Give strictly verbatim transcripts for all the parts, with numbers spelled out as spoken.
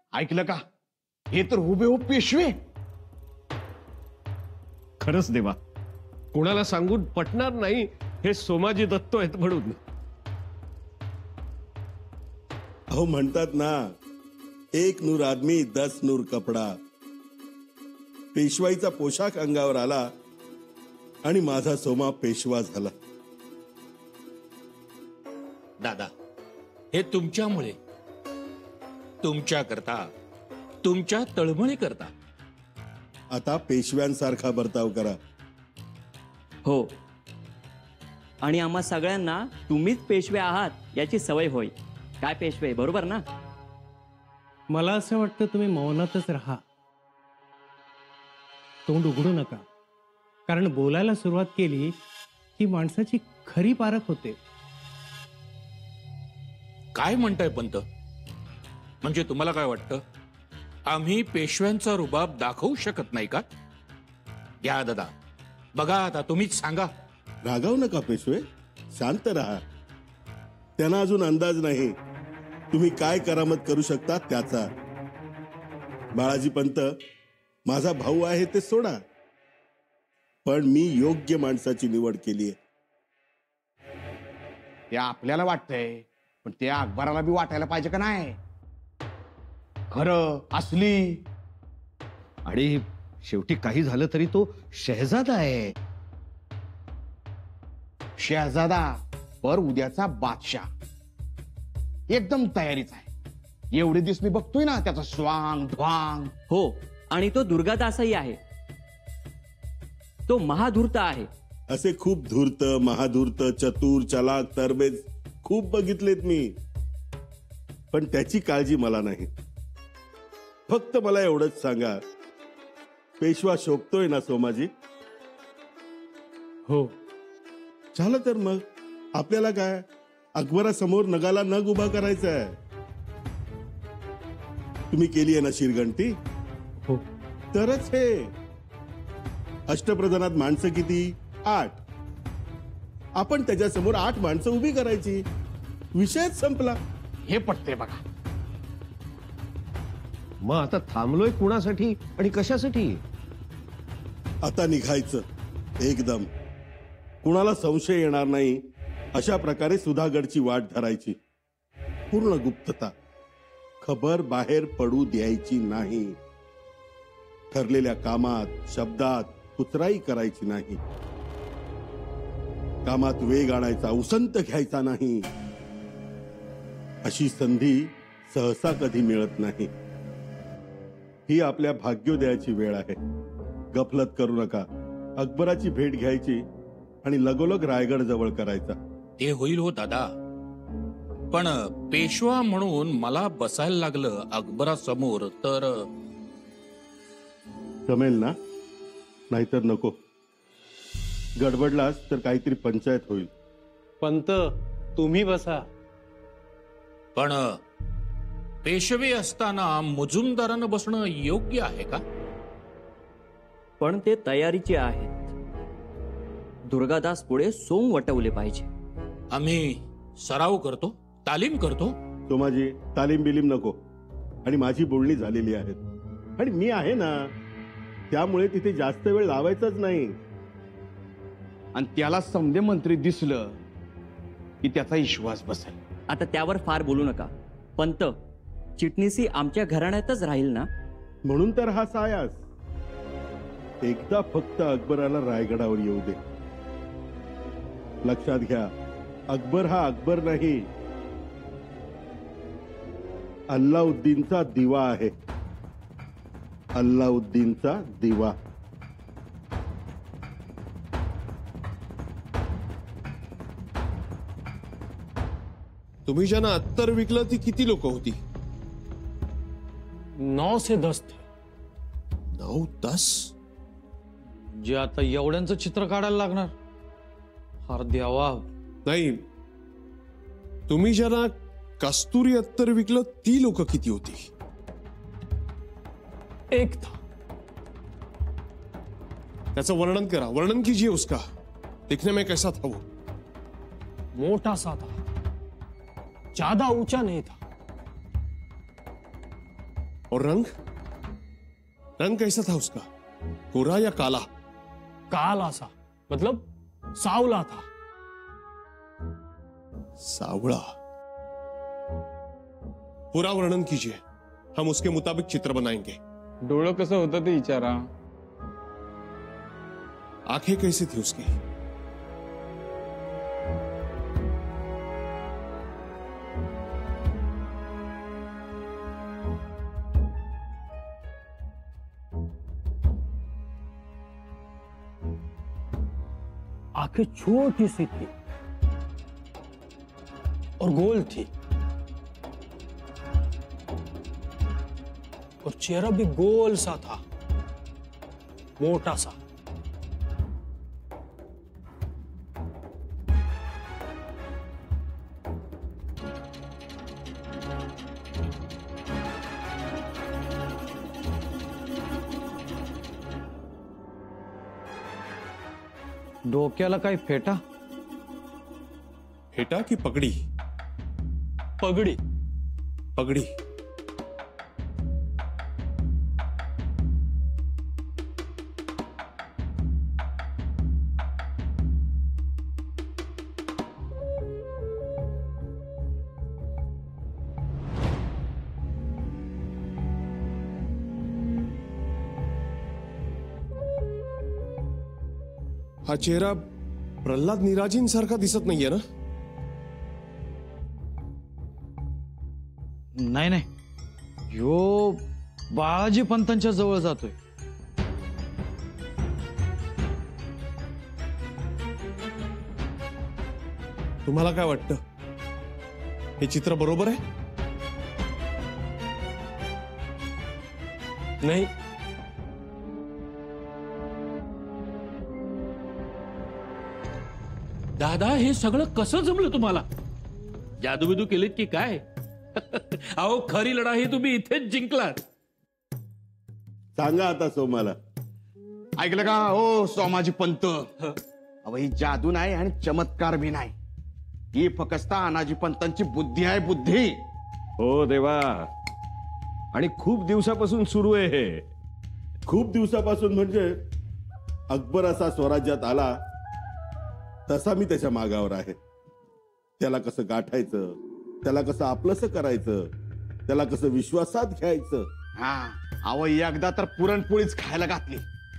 ऐकलं का? हे तर हुबेहूब पेशवे. खरंच देवा, कोणाला सांगून पटणार नाही हे सोमाजी दत्त आहेत म्हणून. अहो म्हणतात ना, एक नूर आदमी दस नूर कपडा. पेशवाईचा पोशाख अंगावर आला आणि माझा सोमा पेशवा झाला. दादा, हे तुमच्यामुळे, तुमच्या करता, तुमच्या तळमळी करता. आता पेशव्यांसारखा बर्ताव करा. हो, आणि आम्हा सगळ्यांना तुम्हीच पेशवे आहात याची सवय होय. काय पेशवे, बरोबर ना? मला असं वाटतं तुम्ही मौनातच राहा, तोंड उघडू नका. कारण बोलायला सुरुवात केली की माणसाची खरी पारख होते. काय म्हणताय पंत? म्हणजे तुम्हाला काय वाटतं, आम्ही पेशव्यांचा रुबाब दाखवू शकत नाही का? घ्या दादा, बघा आता तुम्हीच सांगा. रागावू नका पेशवे, शांत राहा. त्यांना अजून अंदाज नाही तुम्ही काय करामत करू शकता त्याचा. बाळाजी पंत माझा भाऊ आहे ते सोडा, पण मी योग्य माणसाची निवड केली आहे. ते आपल्याला वाटतंय, पण ते अकबराला बी वाटायला पाहिजे का नाही? खरं असली. आणि शेवटी काही झालं तरी तो शहजादा आहे. शहजादा पर उद्याचा बादशाह एकदम तयारीच आहे. एवढे दिवस मी बघतोय ना त्याचा स्वांग ढवांग. हो, आणि तो दुर्गादासही आहे. तो महाधूर्त आहे. असे खूप धूर्त, महाधूर्त, चतुर, चलाक, तरबेज खूप बघितलेत मी, पण त्याची काळजी मला नाही. फक्त मला एवढंच सांगा, पेशवा शोभतोय ना सोमाजी? हो. झालं तर मग आपल्याला काय, अकबरासमोर नगाला नग उभा करायचा आहे. तुम्ही केली आहे ना शिरगंटी? हो. तरच हे. अष्टप्रधानात माणसं किती? आठ. आपण त्याच्यासमोर आठ माणसं उभी करायची, विषयच संपला. हे पटते बघा. मग आता थांबलोय कुणासाठी आणि कशासाठी? आता निघायचं एकदम. कुणाला संशय येणार नाही अशा प्रकारे सुधागडची वाट धरायची. पूर्ण गुप्तता, खबर बाहेर पडू द्यायची नाही. ठरलेल्या कामात, शब्दात कुचराई करायची नाही. कामात वेग आणायचा, उसंत घ्यायचा नाही. अशी संधी सहसा कधी मिळत नाही. ही आपल्या भाग्योदयाची वेळ आहे. गफलत करू नका. अकबराची भेट घ्यायची आणि लगोलग रायगड जवळ करायचा. ते होईल हो दादा, पण पेशवा म्हणून मला बसायला लागलं अकबरासमोर तर जमेल ना? नाहीतर नको. गडबडलास तर काहीतरी पंचायत होईल. पंत, तुम्ही बसा. पण पेशवे असताना मुजुमदारानं बसणं योग्य आहे का? पण ते तयारीचे आहेत. दुर्गादास पुढे सोंग वटवले पाहिजे. आम्ही सराव करतो, तालीम करतो. तो माझी तालीम बिलीम नको. आणि माझी बोलणी झालेली आहेत, आणि मी आहे ना, त्यामुळे तिथे जास्त वेळ लावायचाच नाही. आणि त्याला समदे मंत्री दिसलं की त्याचा विश्वास बसेल. आता त्यावर फार बोलू नका. पंत, चिटणीसी आमच्या घराण्यातच राहील ना? म्हणून तर हा सायास. एकदा फक्त अकबराला रायगडावर येऊ दे. लक्षात घ्या, अकबर हा अकबर नाही, अल्लाउद्दीनचा दिवा आहे. अल्लाउद्दीनचा दिवा. तुम्ही ज्यांना अत्तर विकलं ती किती लोक होती? नौ से दस थे. नऊ दस? जे आता एवढ्यांचं चित्र काढायला लागणार. फार द्यावा. नाही, तुम्ही ज्यांना कस्तुरी अत्तर विकलं ती लोक किती होती? एक था. त्याचं वर्णन करा. वर्णन कीजिए उसका. दिखने में कैसा था वो? मोटा सा था, ज्यादा ऊंचा नहीं था. और रंग रंग कैसा था उसका, गोरा या काला? काला सा, मतलब सावला था. सावड़ा. पूरा वर्णन कीजिए, हम उसके मुताबिक चित्र बनाएंगे. डोळं कसं होतं ते विचारा. आंखें कैसी थी उसकी? आंखें छोटी सी थी और गोल थी, और चेहरा भी गोल सा था, मोटा सा. डोक्याला काय फेटा? फेटा की पगड़ी? पगड़ी. पगड़ी. हा चेहरा प्रल्हाद निराजींसारखा दिसत नाहीये ना? नाही नाही, ह्यो बाळाजी पंतांच्या जवळ जातोय. तुम्हाला काय वाटतं, हे चित्र बरोबर आहे? नाही. दादा, हे सगळं कसं जमलं तुम्हाला? जादूबिदू केलीत की काय? अहो, खरी लढाई तुम्ही इथेच जिंकलात. सांगा आता सोमाला. ऐकलं का हो सोमाजी पंत? अहो, ही जादू नाही आणि चमत्कार बी नाही, ही फक्त अनाजी पंतांची बुद्धी आहे, बुद्धी. हो देवा, आणि खूप दिवसापासून सुरू आहे हे. खूप दिवसापासून म्हणजे अकबर असा स्वराज्यात आला तसा मी त्याच्या मागावर आहे. त्याला कसं गाठायचं, त्याला कसं आपलंसं करायचं, त्याला कसं विश्वासात घ्यायचं. हा, अहो एकदा तर पुरणपोळीच खायला घातली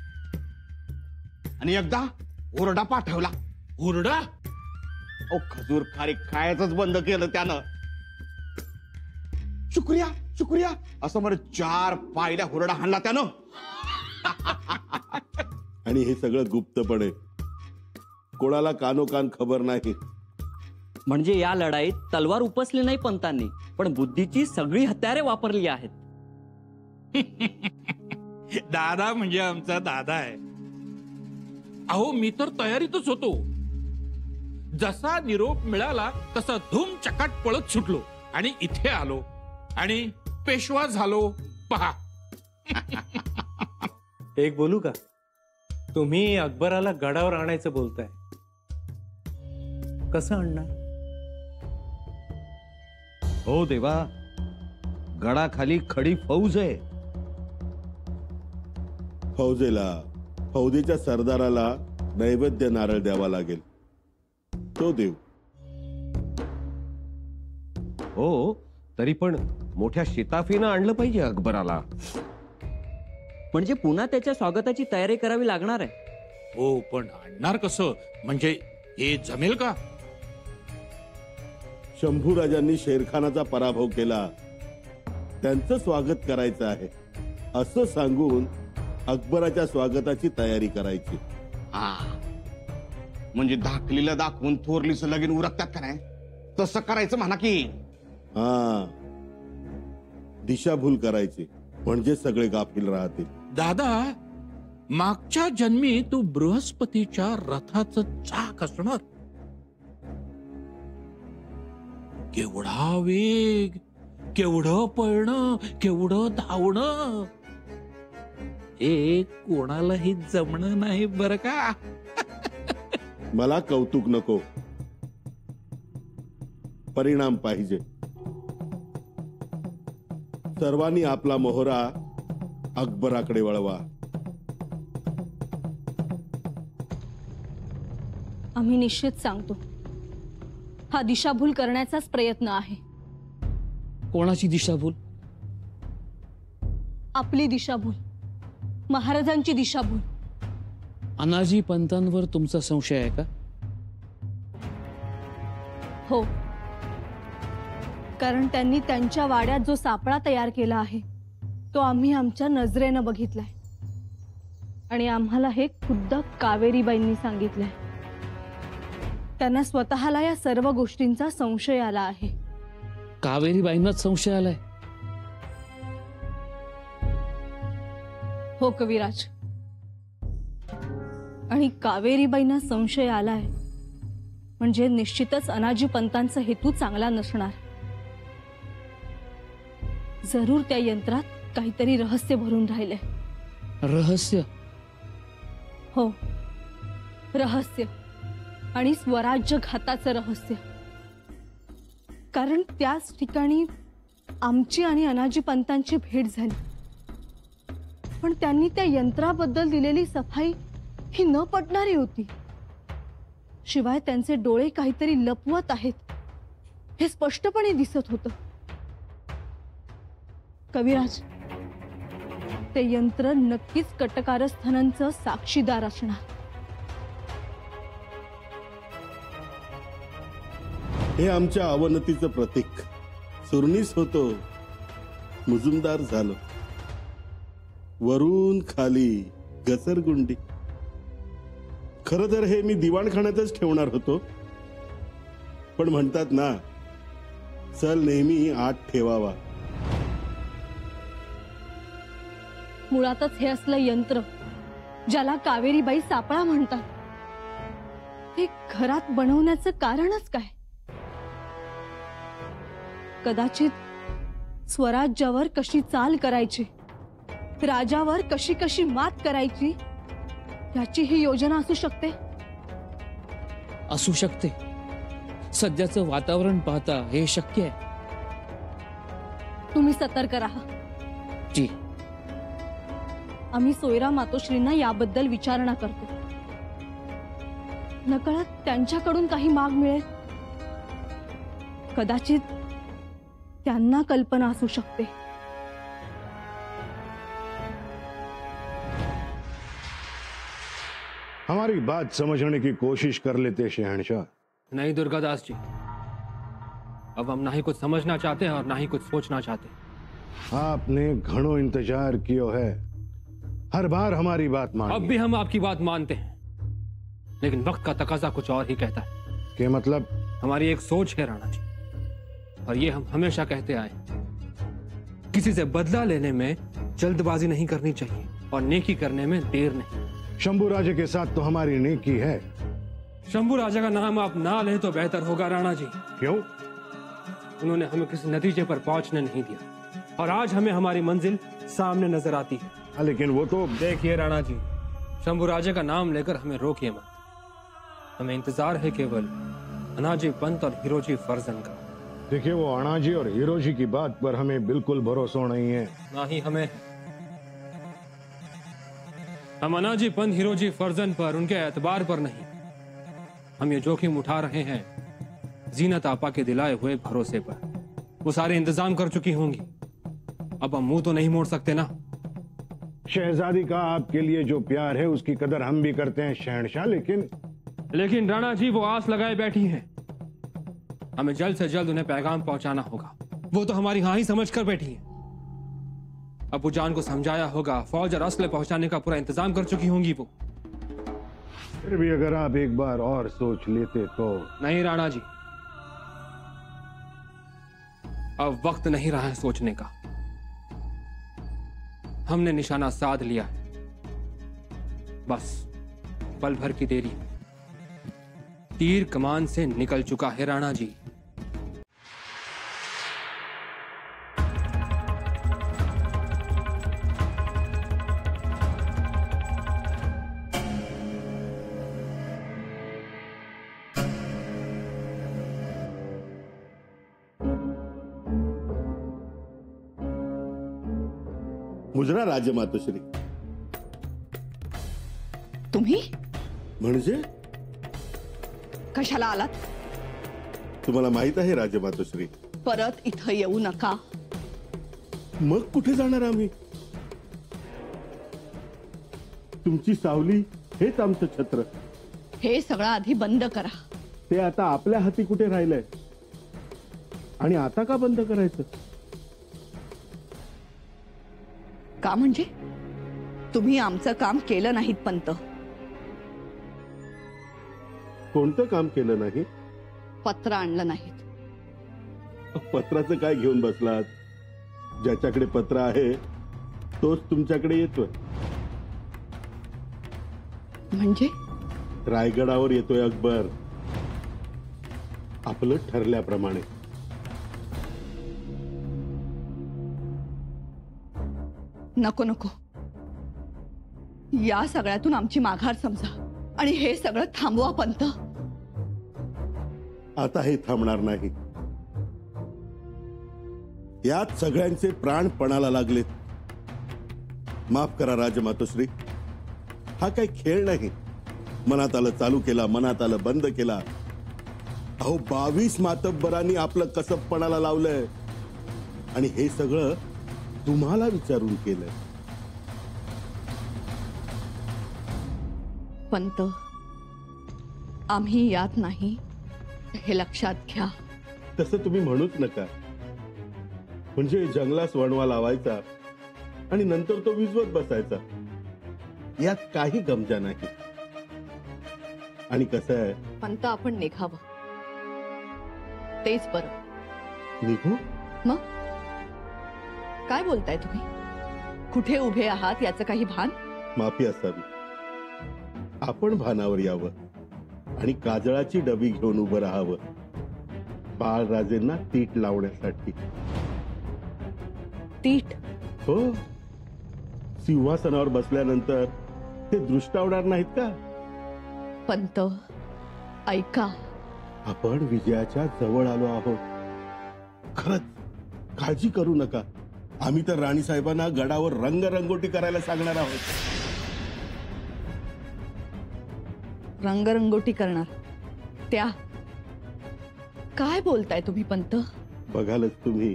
आणि एकदा ओरडा पाठवला. हुरडा? अहो, खजूर खारी खायचंच बंद केलं त्यानं. शुक्रिया शुक्रिया असं म्हणत चार पायल्या हुरडा हाणला त्यानं. आणि हे सगळं गुप्तपणे, कोणाला कानोकान खबर नाही. म्हणजे या लढाईत तलवार उपसली नाही पंतांनी, पण बुद्धीची सगळी हत्यारे वापरली आहेत. दादा म्हणजे आमचा दादा आहे. अहो, मी तर तयारीतच होतो. जसा निरोप मिळाला तसा धूम चकाट पळत सुटलो आणि इथे आलो आणि पेशवा झालो. पहा. एक बोलू का? तुम्ही अकबराला गडावर आणायचं बोलताय, कसं आणणार? हो देवा, गडाखाली खडी फौज आहे. फौजेला, फौजेच्या सरदाराला नैवेद्य नारळ द्यावा लागेल, तो देऊ. हो, तरी पण मोठ्या शिताफीनं आणलं पाहिजे अकबराला. म्हणजे पुन्हा त्याच्या स्वागताची तयारी करावी लागणार आहे. हो, पण आणणार कसं? म्हणजे हे जमेल का? शंभू राजांनी शेरखानाचा पराभव केला, त्यांचं स्वागत करायचं आहे असं सांगून अकबराच्या स्वागताची तयारी करायची. हा, म्हणजे धाकलीला दाखवून थोरलीचं लगीन उरकतात का नाही, तसं करायचं म्हणा की. हा, दिशाभूल करायची, म्हणजे सगळे गाफील राहतील. दादा, मागच्या जन्मी तू बृहस्पतीच्या रथाचं चाक असणार. केवढा वेग, केवढं पळणं, केवढं धावणं, हे कोणालाही जमणं नाही बरं का. मला कौतुक नको, परिणाम पाहिजे. सर्वांनी आपला मोहरा अकबराकडे वळवा. आम्ही निश्चित सांगतो, हा दिशाभूल करण्याचाच प्रयत्न आहे. कोणाची दिशाभूल? आपली दिशाभूल, महाराजांची दिशाभूल. अनाजी पंतांवर तुमचा संशय आहे का? हो, कारण त्यांनी त्यांच्या वाड्यात जो सापळा तयार केला आहे तो आम्ही आमच्या नजरेनं बघितलाय आणि आम्हाला हे खुद्द कावेरीबाईंनी सांगितलंय. त्यांना स्वतःला या सर्व गोष्टींचा संशय आला आहे. कावेरीबाईंनाच संशय आलाय? हो कविराज, आणि कावेरीबाईंना संशय आलाय म्हणजे निश्चितच अनाजी पंतांचा हेतू चांगला नसणार. जरूर त्या यंत्रात काहीतरी रहस्य भरून राहिले. रहस्य? हो, रहस्य, आणि स्वराज्य घाताचं रहस्य. कारण त्याच ठिकाणी आमची आणि अनाजी पंतांची भेट झाली, पण त्यांनी त्या यंत्राबद्दल दिलेली सफाई ही न पटणारी होती. शिवाय त्यांचे डोळे काहीतरी लपवत आहेत हे स्पष्टपणे दिसत होतं. कविराज, ते यंत्र नक्कीच कटकारस्थानांचं साक्षीदार असणार. हे आमच्या अवनतीचं प्रतीक. सुरनीस होतो, मुजुमदार झालो, वरून खाली घसरगुंडी. खरं तर हे मी दिवाणखान्यातच ठेवणार होतो, पण म्हणतात ना, चल नेहमी आत ठेवावा. मुळातच हे असलं यंत्र ज्याला कावेरीबाई सापळा म्हणतात, ते घरात बनवण्याचं कारणच काय? कदाचित स्वराज्यावर कशी चाल करायची, राजावर कशी कशी मात करायची याची ही योजना असू शकते. असू शकते. सध्याचं वातावरण पाहता हे शक्य आहे. तुम्ही सतर्क राहा. जी. आम्ही सोयरा मातोश्रींना याबद्दल विचारणा करतो. नकळत त्यांच्याकडून काही माग मिळेल. कदाचित त्यांना कल्पना असू शकते. हमारी बात समझने की कोशिश कर लेते शहंशाह. नहीं दुर्गादास जी, अब हम ना ही कुछ समझना चाहते हैं और ना ही कुछ सोचना चाहते. आपने घणो इंतजार कियो है, हर बार हमारी बात मान. अब भी हम आपकी बात मानते हैं, लेकिन वक्त का तकाजा कुछ और ही कहता है. के मतलब? हमारी एक सोच है राणा जी, और ये हम हमेशा कहते आए. किसी से बदला लेने में जल्दबाजी नहीं करनी चाहिए और नेकी करने में देर नहीं. शंभू राजा के साथ तो हमारी नेकी है. शंभू राजा का नाम आप ना लें तो बेहतर होगा राणा जी. क्यों? उन्होंने हमें किसी नतीजे पर पहुंचने नहीं दिया, और आज हमें हमारी मंजिल सामने नजर आती है. लेकिन वो तो देखिए राणा जी, शंभू राजा का नाम लेकर हमें रोकिए मत. हमें इंतजार है केवल अनाजी पंत और हिरोजी फर्जन का. देखिए, वो अनाजी और हिरोजी की बात पर हमें बिल्कुल भरोसा नहीं है. ना ही हमें. हम अनाजी पंत हिरोजी फर्जन पर, उनके एतबार पर नहीं. हम ये जोखिम उठा रहे हैं जीनत आपा के दिलाए हुए भरोसे पर. वो सारे इंतजाम कर चुकी होंगी. अब हम मुंह तो नहीं मोड़ सकते ना. शहजादी का आपके लिए जो प्यार है उसकी कदर हम भी करते हैं शहंशाह, लेकिन लेकिन राणा जी वो आस लगाए बैठी हैं. हमें जल्द से जल्द उन्हें पैगाम पहुंचाना होगा. वो तो हमारी हाँ ही समझ कर बैठी हैं. अबू जान को समझाया होगा, फौज और असले पहुंचाने का पूरा इंतजाम कर चुकी होंगी वो. फिर भी अगर आप एक बार और सोच लेते तो. नहीं राणा जी, अब वक्त नहीं रहा है सोचने का. हमने निशाना साध लिया है, बस पल भर की देरी. तीर कमान से निकल चुका है राणा जी. मुजरा राजमातोश्री. तुम्ही म्हणजे कशाला आलात? तुम्हाला माहित आहे राजमातोश्री. परत इथं येऊ नका. मग कुठे जाणार आम्ही? तुमची सावली हेच आमचं छत्र. हे सगळं आधी बंद करा. ते आता आपल्या हाती कुठे राहिलंय? आणि आता का बंद करायचं? का म्हणजे तुम्ही आमचं काम केलं नाहीत पंत. कोणतं काम केलं नाही? पत्र आणलं नाहीत. पत्राचं काय घेऊन बसलात? ज्याच्याकडे पत्र आहे तोच तुमच्याकडे येतोय. म्हणजे रायगडावर येतोय अकबर, आपलं ठरल्याप्रमाणे. नको नको, या सगळ्यातून आमची माघार समजा आणि हे सगळं थांबवा पंत. आता हे थांबणार नाही. यात सगळ्यांचे प्राण पणाला लागलेत. माफ करा राजमातोश्री, हा काही खेळ नाही. मनात आलं चालू केला, मनात आलं बंद केला. अहो बावीस मातब्बरांनी आपलं कसबपणाला लावलंय आणि हे सगळं तुम्हाला विचारून केलंय. पंत, आम्ही यात नाही हे लक्षात घ्या. तसं तुम्ही म्हणूच नका. म्हणजे जंगलास वणवा लावायचा आणि नंतर तो विजवत बसायचा, यात काही गमजा नाही. आणि कसं आहे पंत, आपण निघावं तेच बरं. निघू? मग काय बोलताय तुम्ही? कुठे उभे आहात याचं काही भान? माफी असावी. आपण भानावर यावं आणि काजळाची डबी घेऊन उभं राहावं बाळराजेंना तीट लावण्यासाठी. तीट? हो. सिंहासनावर बसल्यानंतर ते दृष्टावणार नाहीत का? पंत ऐका, आपण विजयाच्या जवळ आलो आहोत. खरंच काळजी करू नका. आम्ही तर राणी साहेबांना गडावर रंगरंगोटी करायला सांगणार आहोत. रंगरंगोटी करणार? त्या काय बोलताय तुम्ही पंत? बघालच तुम्ही.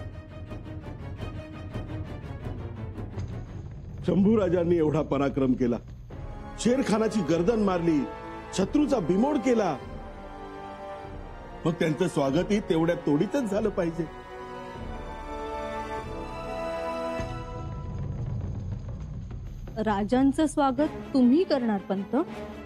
शंभूराजांनी एवढा पराक्रम केला, शेरखानाची गर्दन मारली, शत्रूचा बिमोड केला. मग त्यांचं स्वागतही तेवढ्या तोडीतच झालं पाहिजे. राजांचं स्वागत तुम्ही करणार पंत?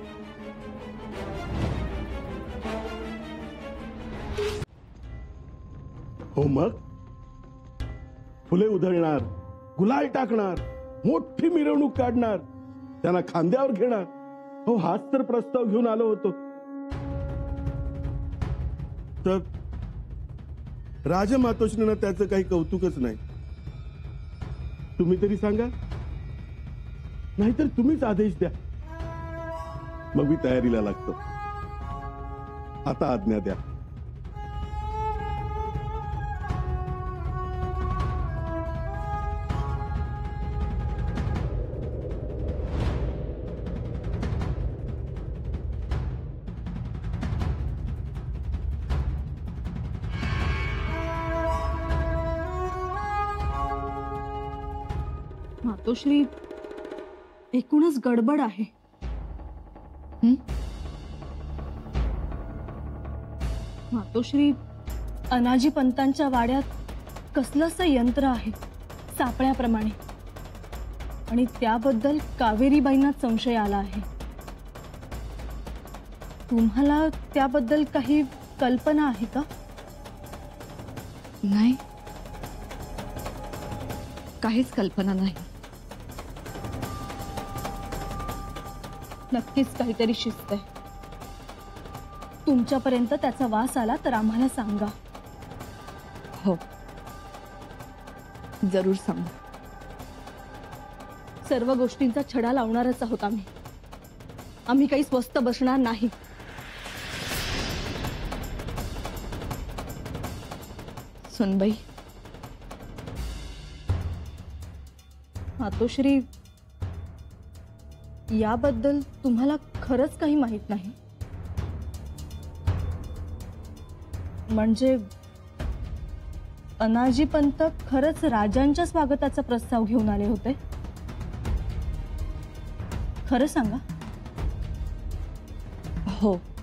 हो मग फुले उधळणार, गुलाल टाकणार, मोठी मिरवणूक काढणार, त्यांना खांद्यावर घेणार. हो हाच तर प्रस्ताव घेऊन आलो होतो. तर राजमातोश्रीनं त्याचं काही कौतुकच नाही. तुम्ही तरी सांगा, नाहीतर तुम्हीच आदेश द्या. मग मी तयारीला लागतो. आता आज्ञा द्या. मातोश्री, एकूणच गडबड आहे. मातोश्री, अनाजी पंतांच्या वाड्यात कसलंसं यंत्र आहे सापळ्याप्रमाणे, आणि त्याबद्दल कावेरीबाईंना संशय आला आहे. तुम्हाला त्याबद्दल काही कल्पना आहे का? नाही, काहीच कल्पना नाही. नक्कीच काहीतरी शिस्त आहे. तुमच्यापर्यंत त्याचा वास आला तर आम्हाला सांगा. हो, जरूर सांगा. सर्व गोष्टींचा छडा लावणारच आहोत आम्ही. आम्ही काही स्वस्त बसणार नाही. सुनबाई, मातोश्री, याबद्दल तुम्हाला खरंच काही माहित नाही? म्हणजे अनाजी पंत खरंच राजांच्या स्वागताचा प्रस्ताव घेऊन आले होते? खरं सांगा. हो,